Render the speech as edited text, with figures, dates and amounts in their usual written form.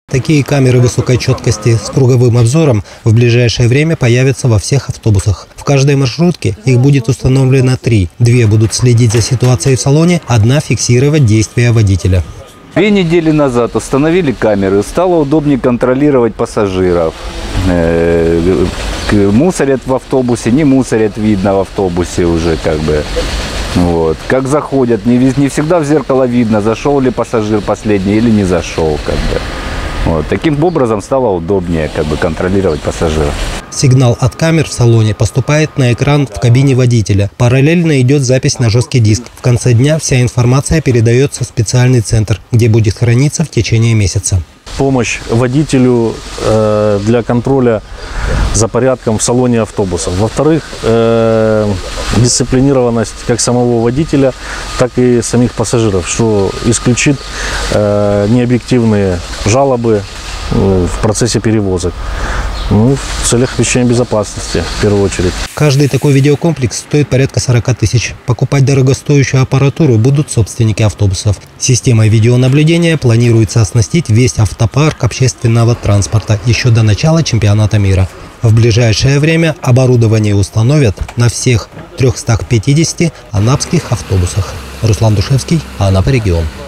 Такие камеры высокой четкости с круговым обзором в ближайшее время появятся во всех автобусах. В каждой маршрутке их будет установлено 3. 2 будут следить за ситуацией в салоне, 1 фиксировать действия водителя. 2 недели назад установили камеры, стало удобнее контролировать пассажиров. Мусорят в автобусе, не мусорят, видно в автобусе уже как бы. Вот. Как заходят, не всегда в зеркало видно, зашел ли пассажир последний или не зашел. Как бы. Вот. Таким образом стало удобнее контролировать пассажира. Сигнал от камер в салоне поступает на экран в кабине водителя. Параллельно идет запись на жесткий диск. В конце дня вся информация передается в специальный центр, где будет храниться в течение месяца. Помощь водителю для контроля за порядком в салоне автобуса. Во-вторых, дисциплинированность как самого водителя, так и самих пассажиров, что исключит необъективные жалобы в процессе перевозок. В целях обеспечения безопасности, в первую очередь. Каждый такой видеокомплекс стоит порядка 40 тысяч. Покупать дорогостоящую аппаратуру будут собственники автобусов. Системой видеонаблюдения планируется оснастить весь автопарк общественного транспорта еще до начала чемпионата мира. В ближайшее время оборудование установят на всех 350 анапских автобусах. Руслан Душевский, Анапа регион.